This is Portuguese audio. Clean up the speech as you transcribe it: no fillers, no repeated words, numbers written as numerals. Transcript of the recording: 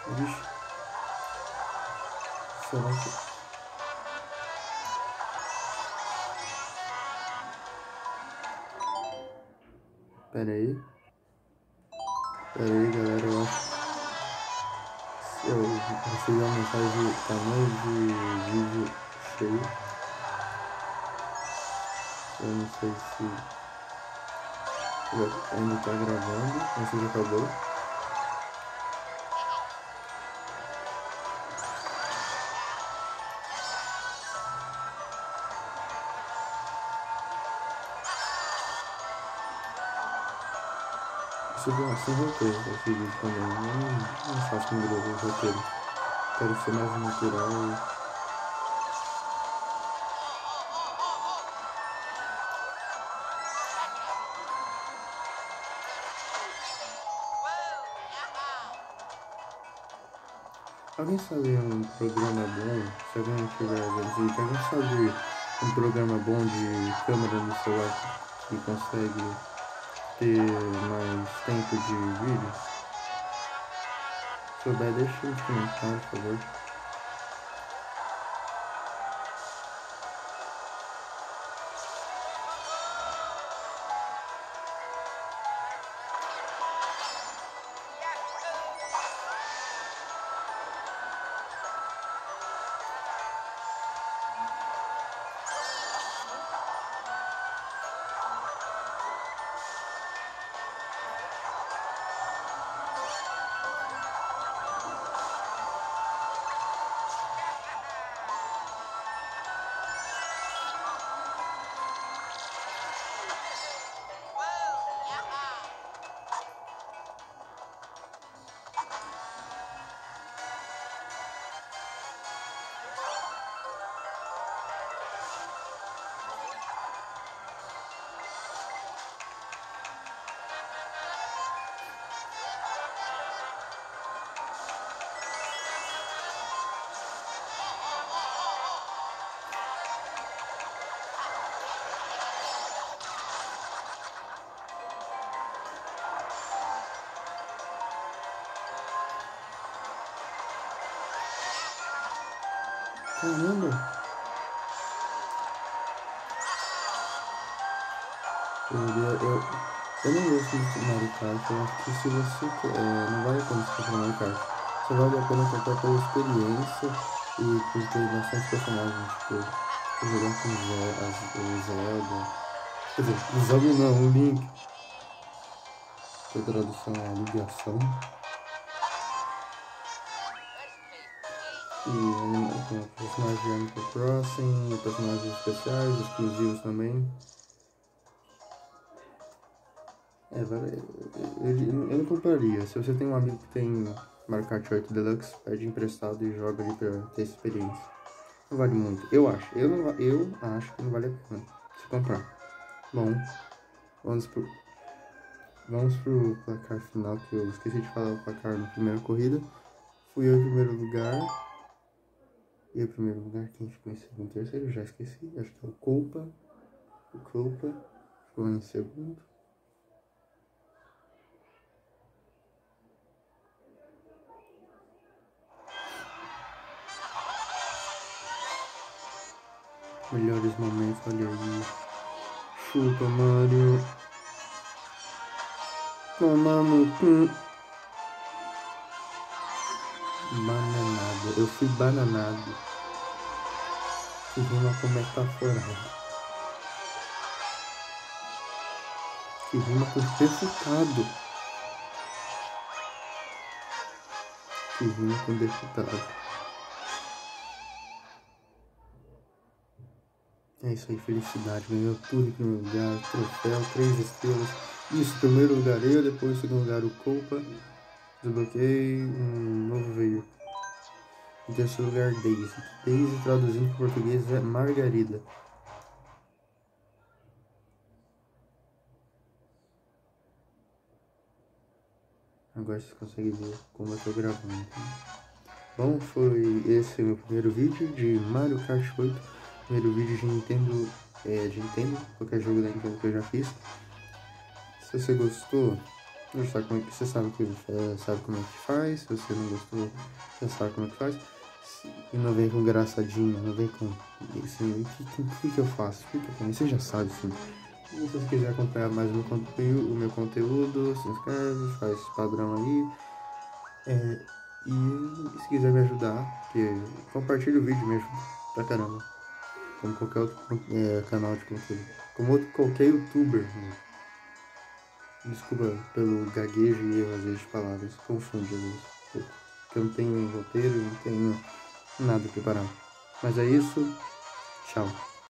Vixe. Será que... Pera aí, galera, eu acho que eu recebi uma mensagem de tamanho de vídeo cheio. Eu não sei se ainda tá gravando, não sei se acabou. Se eu voltei esse vídeo também, não faço com o roteiro. Quero ser mais natural. Alguém sabe um programa bom? Se alguém tiver vendo vídeo, alguém sabe um programa bom de câmera no celular que consegue ter mais tempo de vídeo? Se souber, deixa nos comentários, por favor. Caramba! Eu não gosto muito de Mario Kart. Eu acho que se você não vale a pena você comprar Mario Kart. Só vale a pena comprar pela experiência e por ter bastante personagens. Tipo, jogar com o Zelda. Quer dizer, o Zelda não, o Link. Que a tradução é a ligação. E tem personagens de Animal Crossing, personagens especiais, exclusivos também. Eu não compraria. Se você tem um amigo que tem Mario Kart 8 Deluxe, pede emprestado e joga ali pra ter essa experiência. Não vale muito, eu acho. Eu acho que não vale a pena se comprar. Bom, vamos pro placar final, que eu esqueci de falar o placar na primeira corrida. Fui eu em primeiro lugar. E em primeiro lugar, quem ficou em segundo e terceiro? Já esqueci. Acho que é o Culpa. O Culpa ficou em segundo. Melhores momentos, olha aí. Chupa, Mario. Toma no cu. Bananado. Eu fui bananado. Que rima com metaforado. Que rima com defutado. Que rima com deputado. É isso aí, felicidade. Ganhou tudo em primeiro lugar. Troféu, 3 estrelas. Isso, primeiro lugar eu, depois segundo lugar o Culpa. Desbloqueei um novo veículo. Em terceiro lugar, Daisy. Daisy, traduzindo para português, é Margarida. Agora vocês conseguem ver como eu tô gravando. Bom, foi esse o meu primeiro vídeo de Mario Kart 8. Primeiro vídeo de Nintendo, qualquer jogo da Nintendo que eu já fiz. Se você gostou, Você sabe, sabe como é que faz. Se você não gostou, você sabe como é que faz. E não vem com engraçadinho, não vem com isso. O que eu faço? O que eu faço? Você já sabe, sim. Se você quiser acompanhar mais o meu conteúdo, se inscreve, faz padrão aí. E se quiser me ajudar, porque compartilha o vídeo, me ajuda pra caramba. Como qualquer outro canal de conteúdo. Qualquer youtuber. Né? Desculpa pelo gaguejo e erro às vezes de palavras. Confunde às vezes. Porque eu não tenho roteiro, não tenho nada preparado. Mas é isso. Tchau.